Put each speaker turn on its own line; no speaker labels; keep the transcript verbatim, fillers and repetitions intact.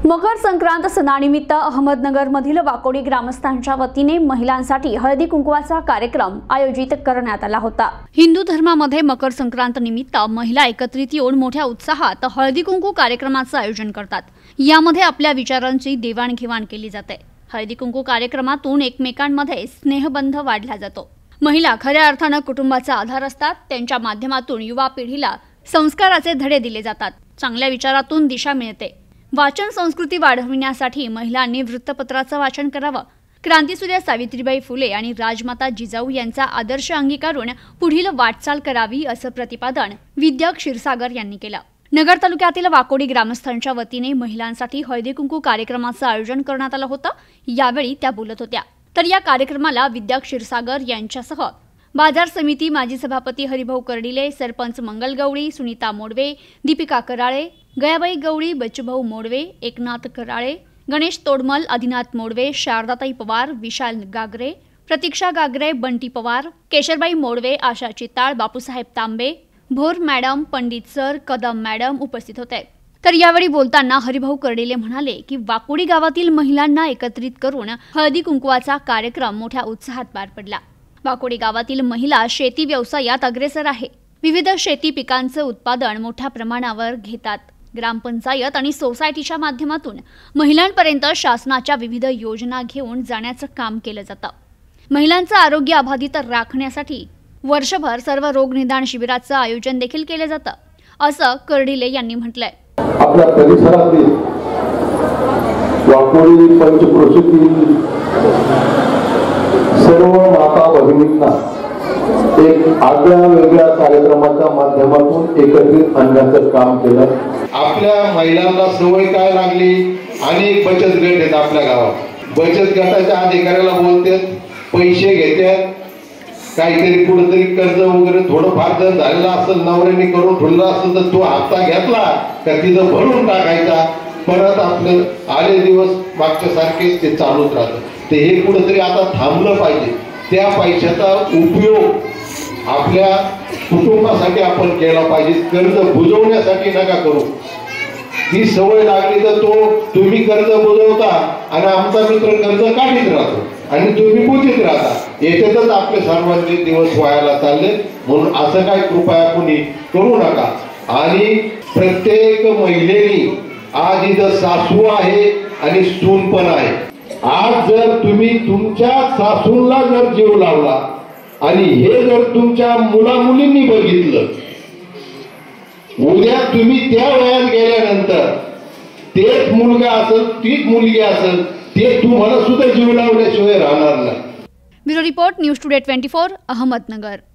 मकर संक्रांत सणानिमित्त अहमदनगरमधील वाकोडी ग्रामस्थांच्या वतीने महिलांसाठी हळदी कुंकवाचा कार्यक्रम आयोजित करण्यात आला होता। हिंदू धर्मामध्ये मकर संक्रांत निमित्त महिला एकत्रित येऊन मोठ्या उत्साहात हळदी कुंकू कार्यक्रमाचे आयोजन करतात। यामध्ये आपल्या विचारांची देवाणघेवाण केली जाते। हळदी कुंकू कार्यक्रमातून एकमेकांमध्ये स्नेहबंध वाढला जातो। महिला खऱ्या अर्थाने कुटुंबाचा आधार असतात। त्यांच्या माध्यमातून युवा पिढीला संस्काराचे धडे दिले जातात। चांगल्या विचारातून दिशा मिळते। वाचन संस्कृती वाढविण्यासाठी महिलांनी वृत्तपत्राचं वाचन करावं। क्रांतीसूर्य सावित्रीबाई फुले आणि राजमाता जिजाऊ यांचा आदर्श अंगीकारून पुढील वाटचाल करावी असं प्रतिपादन विद्या क्षीरसागर यांनी केलं। नगर तालुक्यातील वाकोडी ग्रामस्थांच्या वतीने महिलांसाठी हळदी कुंकू कार्यक्रमाचं आयोजन करण्यात आलं होतं। यावेळी त्या बोलत होत्या। तर या कार्यक्रमाला विद्या क्षीरसागर यांच्यासह बाजार समिती माजी सभापती Haribhau Kardile, sarpanch Mangal Gawali, Sunita Modve, Deepika Karale, Gayabai Gawali, Bachchubhau Modve, Eknath Karale, Ganesh Todmal, Adinath Modve, Shardatai Pawar, Vishal Gagare, Pratiksha Gagare, Bunty Pawar, Kesharbai Modve, Asha Chittal, Bapusaheb Tambe, Bhor madam, Pandit sir, Kadam madam उपस्थित होते। तर यावेळी बोलताना हरिभाऊ कर्डिले म्हणाले की वाकोडी गावातील महिलांना एकत्रित करून हळदी कुंकवाचा कार्यक्रम मोठ्या उत्साहात पार पडला। वाकोडी गावातील महिला शेती व्यवसायात अग्रेसर आहे। विविध शेती पिकांचे उत्पादन मोठ्या प्रमाणावर घेतात। ग्रामपंचायत आणि सोसायटीच्या माध्यमातून महिलांपर्यंत शासनाच्या विविध योजना घेऊन जाण्याचं काम केलं जातं। महिलांचं आरोग्य अबाधित राखण्यासाठी वर्षभर सर्व रोग निदान शिबिराचं आयोजन देखील केलं जातं, असं कर्डिले यांनी म्हटलंय।
आपल्या परिसरातील वाकोडी पंचक्रोशीतील सर्व माता भगिनींना एक आगळ्या वेगळ्या कार्यक्रमाच्या माध्यमातून एकत्रित आणण्याचं काम केलं।
आपल्या महिलांना सवय काय लागली, अनेक बचत गट आहेत आपल्या गावात। बचत गटाच्या अधिकाऱ्याला बोलतात, पैसे घेतात, काहीतरी कुठेतरी कर्ज वगैरे थोडंफार जर झालेलं असेल, नवऱ्याने करून ठेवलं असेल तर तो हप्ता घेतला का तिथं भरून टाकायचा। परत आपलं आले दिवस मागच्या सारखेच ते चालूच राहतं। ते हे कुठेतरी आता थांबलं पाहिजे। त्या पैशाचा उपयोग आपल्या कुटुंबासाठी आपण केला पाहिजे। कर्ज बुजवण्यासाठी नका करू। ही सवय लागली तर तो तुम्ही कर्ज बुजवता आणि आमचा मित्र कर्ज काढीत राहतो आणि तुम्ही बुजीत राहता। याच्यातच आपले सर्वांचे दिवस व्हायला चालले। म्हणून असं काय कृपया कुणी करू नका। आणि प्रत्येक महिलेनी आज इथं सासू आहे आणि सून पण आहे। आज जर तुम्ही तुमच्या सासूला जर जीव लावला आणि हे जर तुमच्या मुला मुलींनी बघितलं, उद्या तुम्ही त्या वयात गेल्यानंतर तेच मुलगा असेल, तीच मुलगी असेल, ते तुम्हाला सुद्धा जीव लावल्याशिवाय राहणार नाही।
Bureau report, news today twenty four, Ahmednagar.